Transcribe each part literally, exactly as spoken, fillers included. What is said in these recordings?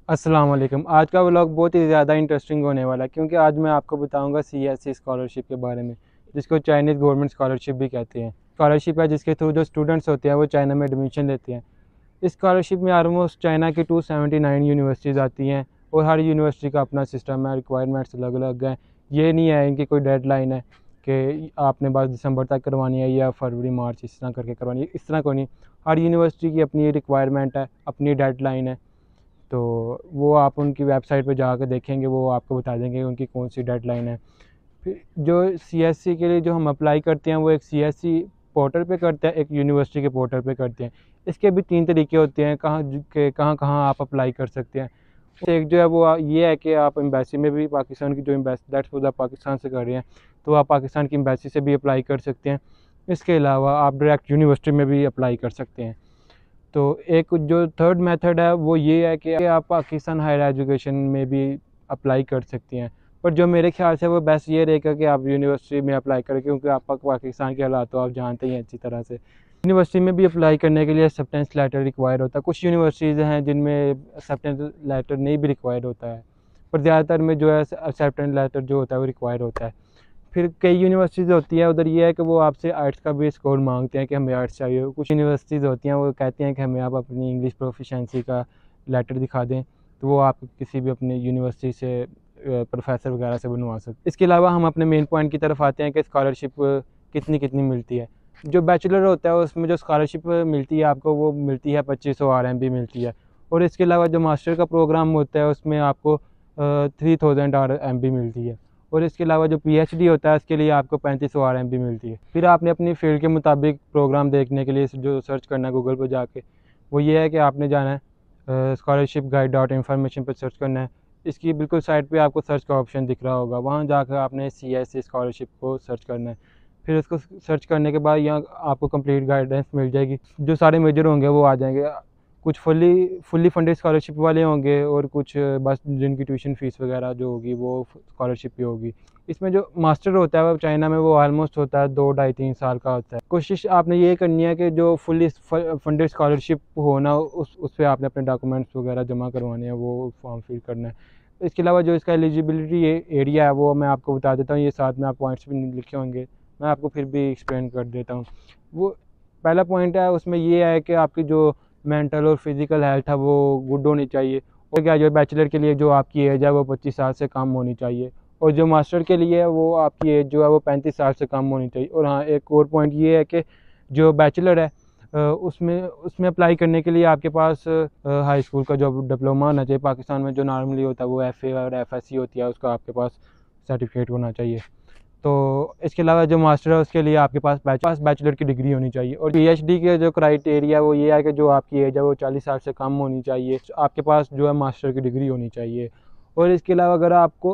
अस्सलाम वालेकुम। आज का व्लॉग बहुत ही ज़्यादा इंटरेस्टिंग होने वाला है क्योंकि आज मैं आपको बताऊंगा सी एस सी स्कॉलरशिप के बारे में, जिसको चाइनीज़ गवर्नमेंट स्कॉलरशिप भी कहते हैं। स्कॉलरशिप है जिसके थ्रू जो स्टूडेंट्स होते हैं वो चाइना में एडमिशन लेते हैं। इस स्कॉलरशिप में ऑलमोस्ट चाइना की टू सेवेंटी नाइन यूनिवर्सिटीज़ आती हैं और हर यूनिवर्सिटी का अपना सिस्टम है, रिक्वायरमेंट्स अलग अलग हैं। ये नहीं है इनकी कोई डेडलाइन है कि आपने बस दिसंबर तक करवानी है या फरवरी मार्च इस तरह करके करवानी है, इस तरह कोई नहीं। हर यूनिवर्सिटी की अपनी रिक्वायरमेंट है, अपनी डेडलाइन है। तो वो आप उनकी वेबसाइट पे जाकर देखेंगे, वो आपको बता देंगे उनकी कौन सी डेडलाइन है। फिर जो सी एस सी के लिए जो हम अप्लाई करते हैं वो एक सी एस सी पोर्टल पे करते हैं, एक यूनिवर्सिटी के पोर्टल पे करते हैं। इसके भी तीन तरीके होते हैं कहाँ के कहाँ कहाँ आप अप्लाई कर सकते हैं। एक जो है वो ये है कि आप एम्बेसी में भी, पाकिस्तान की जो एम्बेसी दैट्स वो पाकिस्तान से कर रहे हैं तो आप पाकिस्तान की एम्बेसी से भी अप्लाई कर सकते हैं। इसके अलावा आप डायरेक्ट यूनिवर्सिटी में भी अप्लाई कर सकते हैं। तो एक जो थर्ड मेथड है वो ये है कि आप पाकिस्तान हायर एजुकेशन में भी अप्लाई कर सकती हैं। पर जो मेरे ख्याल से वो बेस्ट ये रहेगा कि आप यूनिवर्सिटी में अप्लाई करें, क्योंकि आप पाकिस्तान के हालात तो आप जानते ही हैं अच्छी तरह से। यूनिवर्सिटी में भी अप्लाई करने के लिए एक्सेप्टेंस लेटर रिक्वायर होता है। कुछ यूनिवर्सिटीज़ हैं जिनमें एक्सेप्टेंस लेटर नहीं भी रिक्वायर होता है, पर ज़्यादातर में जो है एक्सेप्टेंस लेटर जो होता है वो रिक्वायर होता है। फिर कई यूनिवर्सिटीज़ होती है उधर ये है कि वो आपसे आर्ट्स का भी स्कोर मांगते हैं कि हमें आर्ट्स चाहिए। कुछ यूनिवर्सिटीज़ होती हैं वो कहते हैं कि हमें आप अपनी इंग्लिश प्रोफिशेंसी का लेटर दिखा दें, तो वो आप किसी भी अपनी यूनिवर्सिटी से प्रोफेसर वगैरह से बनवा सकते। इसके अलावा हम अपने मेन पॉइंट की तरफ आते हैं कि स्कॉलरशिप कितनी कितनी मिलती है। जो बैचलर होता है उसमें जो स्कॉलरशिप मिलती है आपको वो मिलती है पच्चीस सौ आर एम बी मिलती है। और इसके अलावा जो मास्टर का प्रोग्राम होता है उसमें आपको three thousand R M B मिलती है। और इसके अलावा जो पी एच डी होता है उसके लिए आपको पैंतीस सौ आर एम बी मिलती है। फिर आपने अपनी फील्ड के मुताबिक प्रोग्राम देखने के लिए जो सर्च करना है गूगल पर जाके, वो ये है कि आपने जाना है स्कॉलरशिप गाइड डॉट इन्फॉर्मेशन पर सर्च करना है। इसकी बिल्कुल साइड पे आपको सर्च का ऑप्शन दिख रहा होगा, वहाँ जाकर आपने सी एस सी स्कॉलरशिप को सर्च करना है। फिर उसको सर्च करने के बाद यहाँ आपको कंप्लीट गाइडेंस मिल जाएगी, जो सारे मेजर होंगे वो आ जाएंगे। कुछ फुली फुली फंडेड स्कॉलरशिप वाले होंगे और कुछ बस जिनकी ट्यूशन फ़ीस वगैरह जो होगी वो स्कॉलरशिप भी होगी। इसमें जो मास्टर होता है वो चाइना में वो ऑलमोस्ट होता है दो ढाई तीन साल का होता है। कोशिश आपने ये करनी है कि जो फुली फंडेड स्कॉलरशिप हो ना उस उस पर आपने अपने डॉक्यूमेंट्स वगैरह जमा करवाने हैं, वो फॉर्म फिल करना है। इसके अलावा जो इसका एलिजिबिलिटी एरिया है वो मैं आपको बता देता हूँ, ये साथ में आप पॉइंट्स भी लिखे होंगे, मैं आपको फिर भी एक्सप्लेन कर देता हूँ। वो पहला पॉइंट है उसमें ये है कि आपकी जो मेंटल और फिज़िकल हेल्थ है वो गुड होनी चाहिए। और क्या जो बैचलर के लिए जो आपकी एज है वो पच्चीस साल से कम होनी चाहिए, और जो मास्टर के लिए है वो आपकी एज जो है वो पैंतीस साल से कम होनी चाहिए। और हाँ, एक और पॉइंट ये है कि जो बैचलर है उसमें उसमें अप्लाई करने के लिए आपके पास हाई स्कूल का जो डिप्लोमा होना चाहिए। पाकिस्तान में जो नॉर्मली होता है वो एफ ए और एफ एस सी होती है, उसका आपके पास सर्टिफिकेट होना चाहिए। तो इसके अलावा जो मास्टर है उसके लिए आपके पास पास बैचलर की डिग्री होनी चाहिए। और पीएचडी के जो क्राइटेरिया वो ये है कि जो आपकी एज है वो चालीस साल से कम होनी चाहिए, आपके पास जो है मास्टर की डिग्री होनी चाहिए। और इसके अलावा अगर आपको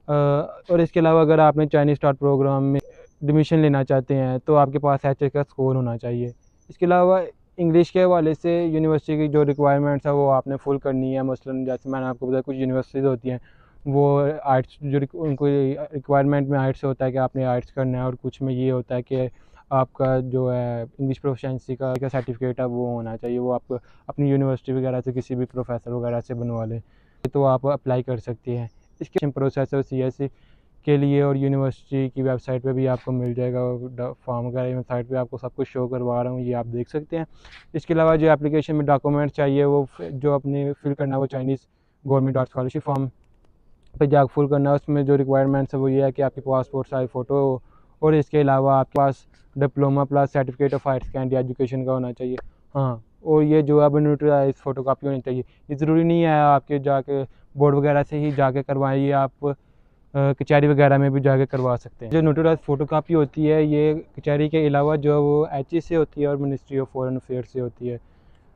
और इसके अलावा अगर आपने चाइनीज स्टार्ट प्रोग्राम में एडमिशन लेना चाहते हैं तो आपके पास एच ए का स्कोर होना चाहिए। इसके अलावा इंग्लिश के हवाले से यूनिवर्सिटी की जो रिक्वायरमेंट्स है वो आपने फुल करनी है। मसलन जैसे मैंने आपको बताया कुछ यूनिवर्सिटीज़ होती हैं वो आर्ट्स जो उनको रिक्वायरमेंट में आर्ट्स होता है कि आपने आर्ट्स करना है, और कुछ में ये होता है कि आपका जो है इंग्लिश प्रोफिशिएंसी का का सर्टिफिकेट है वो होना चाहिए, वो आप अपनी यूनिवर्सिटी वगैरह से किसी भी प्रोफेसर वगैरह से बनवा लें तो आप अप्लाई कर सकती हैं। इसके प्रोसेस है सी एस सी के लिए, और यूनिवर्सिटी की वेबसाइट पे भी आपको मिल जाएगा फॉर्म वगैरह, वेबसाइट पे आपको सब कुछ शो करवा रहा हूँ, ये आप देख सकते हैं। इसके अलावा जो एप्लीकेशन में डॉक्यूमेंट्स चाहिए वो जो अपने फिल करना है वो Chinese government dot scholarship form पे जाकर फुल करना है। उसमें जो रिक्वायरमेंट्स है वो ये है कि आपके पासपोर्ट साइज फ़ोटो हो, और इसके अलावा आपके पास diploma plus certificate of higher secondary education का होना चाहिए। हाँ, और ये जो है नोटराइज फ़ोटो कापी होनी चाहिए। ये ज़रूरी नहीं है आपके जाके बोर्ड वगैरह से ही जाके करवाएं, ये आप कचहरी वगैरह में भी जाके करवा सकते हैं। जो नोटराइज फ़ोटो कापी होती है ये कचहरी के अलावा जो है वो एच ई से होती है और मिनिस्ट्री ऑफ फॉरेन अफेयर्स से होती है।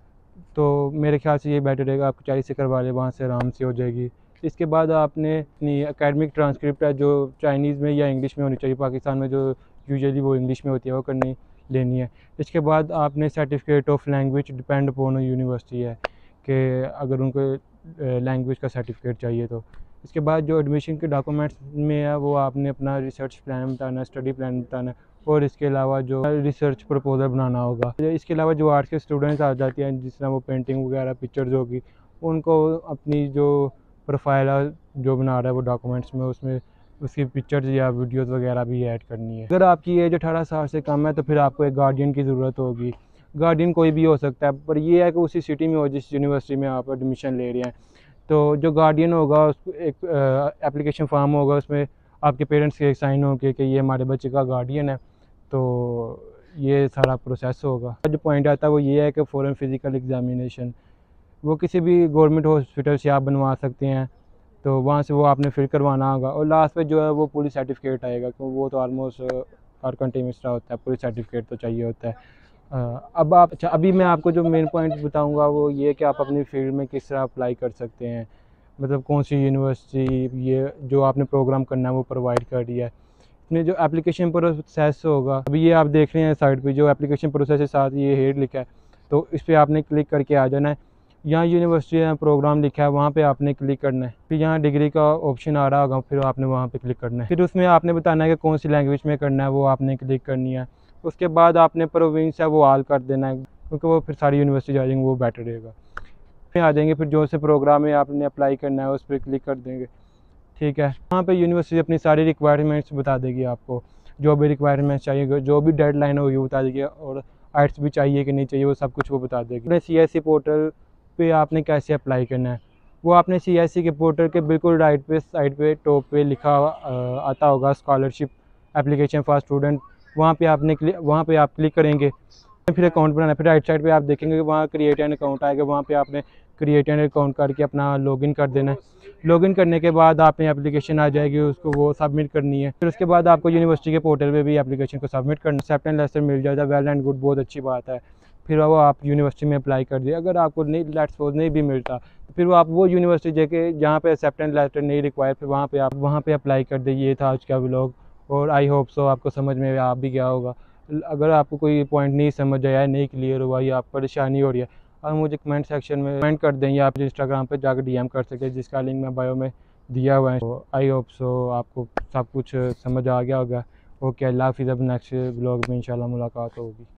तो मेरे ख्याल से ये बेटर रहेगा, आप कचहरी से करवा लें, वहाँ से आराम से हो जाएगी। इसके बाद आपने अपनी एकेडमिक ट्रांसक्रिप्ट है जो चाइनीज़ में या इंग्लिश में होनी चाहिए, पाकिस्तान में जो यूजुअली वो इंग्लिश में होती है वो करनी लेनी है। इसके बाद आपने certificate of language depend upon university है कि अगर उनको लैंग्वेज का सर्टिफिकेट चाहिए तो। इसके बाद जो एडमिशन के डॉक्यूमेंट्स में है वो आपने अपना रिसर्च प्लान बताना है, स्टडी प्लान बताना है, और इसके अलावा जो रिसर्च प्रपोजल बनाना होगा। इसके अलावा जो आर्ट्स के स्टूडेंट्स आ जाते हैं जिस तरह वो पेंटिंग वगैरह पिक्चर्स होगी उनको अपनी जो प्रोफाइल जो बना रहा है वो डॉक्यूमेंट्स में उसमें उसकी पिक्चर्स या वीडियोस वगैरह भी ऐड करनी है। अगर आपकी एज अठारह साल से कम है तो फिर आपको एक गार्डियन की ज़रूरत होगी। गार्डियन कोई भी हो सकता है, पर ये है कि उसी सिटी में हो जिस यूनिवर्सिटी में आप एडमिशन ले रहे हैं। तो जो गार्डियन होगा उसको एक एप्लीकेशन फॉर्म होगा, उसमें आपके पेरेंट्स के साइन होंगे कि ये हमारे बच्चे का गार्डियन है। तो ये सारा प्रोसेस होगा। जो पॉइंट आता है वो ये है कि फ़ॉरेन फिज़िकल एग्जामिनेशन वो किसी भी गवर्नमेंट हॉस्पिटल से आप बनवा सकते हैं, तो वहाँ से वो आपने फिल करवाना होगा। और लास्ट पे जो है वो पुलिस सर्टिफिकेट आएगा, क्योंकि वो तो ऑलमोस्ट हर कंट्री में एक्स्ट्रा होता है, पुलिस सर्टिफिकेट तो चाहिए होता है। अ, अब आप अच्छा अभी मैं आपको जो मेन पॉइंट बताऊंगा वो ये कि आप अपनी फील्ड में किस तरह अप्लाई कर सकते हैं, मतलब कौन सी यूनिवर्सिटी ये जो आपने प्रोग्राम करना है वो प्रोवाइड कर रही है। इसमें जो एप्लीकेशन प्रोसेस होगा, अभी ये आप देख रहे हैं साइड पे जो एप्लीकेशन प्रोसेस के साथ ये हेड लिखा है, तो इस पर आपने क्लिक करके आ जाना है। यहाँ यूनिवर्सिटी या प्रोग्राम लिखा है वहाँ पे आपने क्लिक करना है। फिर यहाँ डिग्री का ऑप्शन आ रहा होगा, फिर आपने वहाँ पे क्लिक करना है। फिर उसमें आपने बताना है कि कौन सी लैंग्वेज में करना है, वो आपने क्लिक करनी है। उसके बाद आपने प्रोविंस है वो ऑल कर देना है, क्योंकि वो फिर सारी यूनिवर्सिटी आ जाएंगे, वो बेटर रहेगा। फिर आ जाएंगे, फिर जो से प्रोग्राम है आपने अप्लाई करना है उस पर क्लिक कर देंगे। ठीक है, वहाँ पे यूनिवर्सिटी अपनी सारी रिक्वायरमेंट्स बता देगी आपको, जो भी रिक्वायरमेंट्स चाहिए, जो भी डेडलाइन होगी वो बता देगी, और आइट्स भी चाहिए कि नहीं चाहिए वो सब कुछ वो बता देगी। अपने सी एस सी पोर्टल पे आपने कैसे अप्लाई करना है, वो आपने सी एस सी के पोर्टल के बिल्कुल राइट पे साइड पे टॉप पे लिखा आ, आता होगा स्कॉलरशिप एप्लीकेशन फॉर स्टूडेंट। वहाँ पे आपने वहाँ पे आप क्लिक करेंगे, फिर अकाउंट बनाना। फिर राइट साइड पे आप देखेंगे कि वहाँ क्रिएट एन अकाउंट आएगा, वहाँ पे आपने क्रिएट एन अकाउंट करके अपना लॉगिन कर देना है। लॉगिन करने के बाद आपने एप्लीकेशन आ जाएगी, उसको वो सबमिट करनी है। फिर उसके बाद आपको यूनिवर्सिटी के पोर्टल पे भी एप्लीकेशन को सबमिट करना, एक्सेप्टेंस लेटर मिल जाएगा, वेल एंड गुड, बहुत अच्छी बात है। फिर वो आप यूनिवर्सिटी में अप्लाई कर दिए। अगर आपको नहीं लेट्स सपोज नहीं भी मिलता तो फिर वो आप वो यूनिवर्सिटी जाके जहाँ पे एक्सेप्टेंस लेटर नहीं रिक्वायर, फिर वहाँ पे आप वहाँ पे अप्लाई कर दे। ये था आज का व्लॉग, और आई होप सो आपको समझ में आ भी गया होगा। अगर आपको कोई पॉइंट नहीं समझ आया, नहीं क्लियर हुआ या आप परेशानी हो रही है, और मुझे कमेंट सेक्शन में कमेंट कर दें, या आप इंस्टाग्राम पे जाकर डी एम कर सकें, जिसका लिंक मैं बायो में दिया हुआ है। तो आई होप सो आपको सब कुछ समझ आ गया होगा। ओके, अल्लाह हाफिज़। अब नेक्स्ट व्लॉग में इंशाल्लाह मुलाकात होगी।